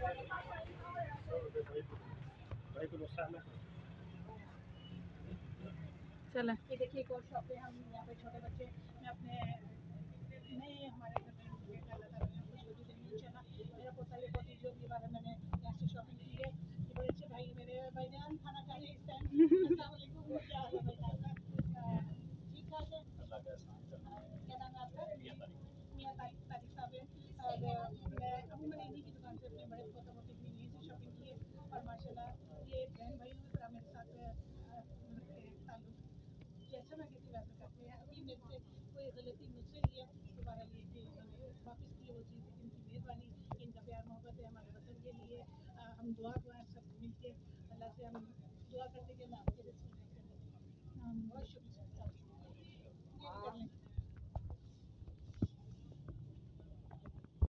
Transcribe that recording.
चले ये देखिए एक और शॉप है। हम यहाँ पे छोटे बच्चे मैं अपने नहीं हमारे घर में बेटा लगा रहे हैं कुछ भी नहीं चला मेरा पोता ये पोती जो भी बारे मैंने यहाँ से शॉपिंग की है। ये बड़े अच्छे भाई मेरे भाईजान खाना खा रहे इस टाइम। अस्सलाम वालेकुम क्या हाल है भाईजान का ठीक ठाक है क्या नाम है आपका मियाँ तारिक साहब है। और मैं अभी मैंने इन्हीं की दुकान से अपने बड़े पोता पोती की यहीं से शॉपिंग की है। और माशाल्लाह ये बहन भाई हुई तरह मेरे साथ रखते हैं ताल्लुक जैसा मैं कहती वैसा करते हैं। अभी मेरे से कोई गलती मुझसे हुई है दोबारा ये कि उन्होंने वापस की वो चीज़ इनकी मेहरबानी इनका प्यार मोहब्बत है हमारे वतन के लिए। हम दुआ सब मिल के अल्लाह से हम दुआ करते कि अल्लाह आपके बहुत शुक्रिया।